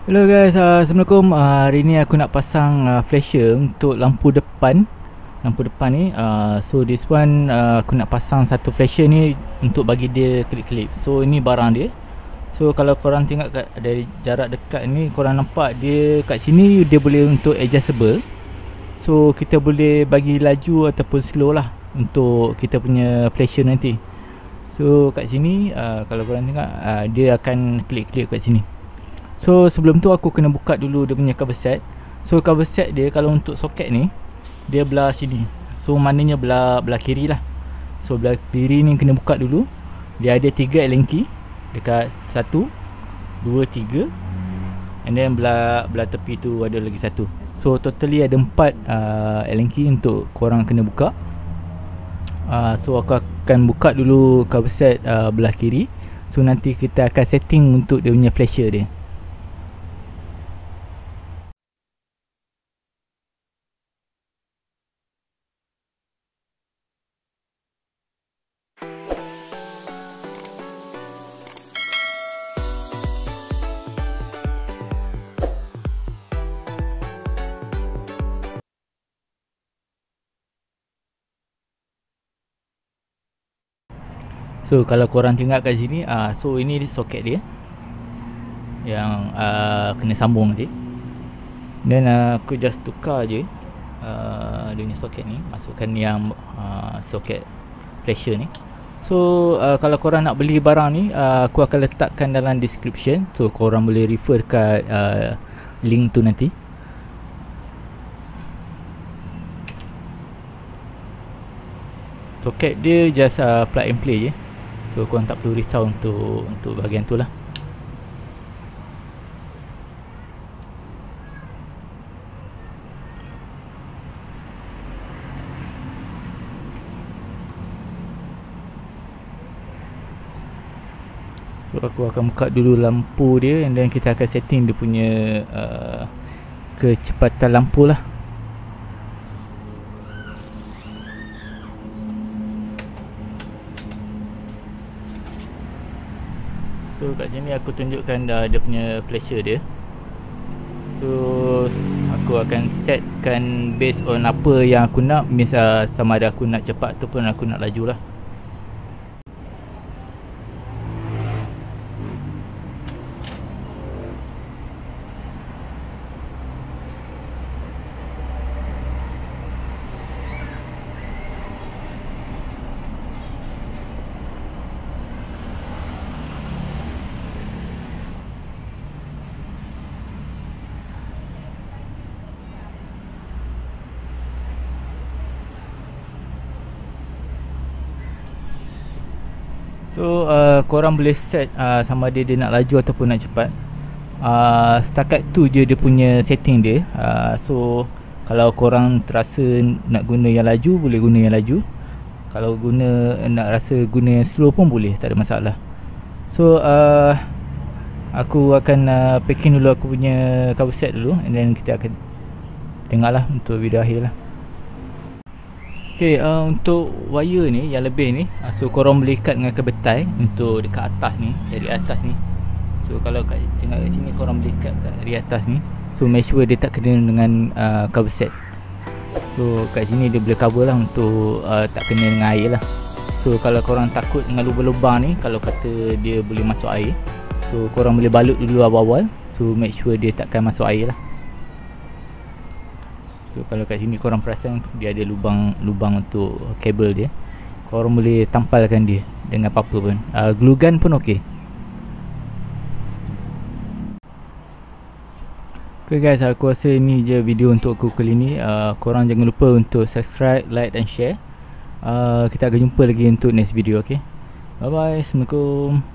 Hello guys, Assalamualaikum. Hari ni aku nak pasang flasher untuk lampu depan. Lampu depan ni, so this one aku nak pasang satu flasher ni untuk bagi dia kelip-kelip. So ini barang dia. So kalau korang tengok dari jarak dekat ni, korang nampak dia kat sini dia boleh untuk adjustable. So kita boleh bagi laju ataupun slow lah untuk kita punya flasher nanti. So kat sini kalau korang tengok, dia akan kelip-kelip kat sini. So sebelum tu aku kena buka dulu dia punya cover set. So cover set dia kalau untuk soket ni, dia belah sini. So maknanya belah kiri lah. So belah kiri ni kena buka dulu. Dia ada 3 Allen key dekat 1, 2, 3. And then belah tepi tu ada lagi satu. So totally ada 4 Allen key untuk korang kena buka. So aku akan buka dulu cover set belah kiri. So nanti kita akan setting untuk dia punya flasher dia. So kalau korang tengok kat sini, so ini soket dia yang kena sambung nanti. Dan aku just tukar je dia punya soket ni, masukkan yang soket flasher ni. So kalau korang nak beli barang ni, aku akan letakkan dalam description. So korang boleh refer kat link tu nanti. Soket dia just plug and play je. So korang tak perlu risau untuk bahagian tu lah. So aku akan buka dulu lampu dia, and then kita akan setting dia punya kecepatan lampu lah. So kat sini aku tunjukkan dia punya flasher dia. So aku akan setkan based on apa yang aku nak. Misal sama ada aku nak cepat ataupun aku nak laju lah. So korang boleh set sama ada dia nak laju ataupun nak cepat. Setakat tu je dia punya setting dia. So kalau korang terasa nak guna yang laju, boleh guna yang laju. Kalau nak rasa guna yang slow pun boleh, tak ada masalah. So aku akan packing dulu aku punya cover set dulu, and then kita akan tengoklah untuk video akhir lah. Okay, untuk wire ni yang lebih ni, so korang boleh ikat dengan kebetai untuk dekat atas ni, dari atas ni. So kalau tengok kat sini, korang boleh ikat dari atas ni. So make sure dia tak kena dengan cover set. So kat sini dia boleh cover lah untuk tak kena dengan air lah. So kalau korang takut dengan lubang-lubang ni, kalau kata dia boleh masuk air, so korang boleh balut dulu awal-awal. So make sure dia takkan masuk air lah. So kalau kat sini korang perasan dia ada lubang untuk kabel dia, korang boleh tampalkan dia dengan apa-apa pun. Glue gun pun okey. Okay guys, aku rasa ni je video untuk aku kali ni. Korang jangan lupa untuk subscribe, like dan share. Kita akan jumpa lagi untuk next video. Okay, bye bye, Assalamualaikum.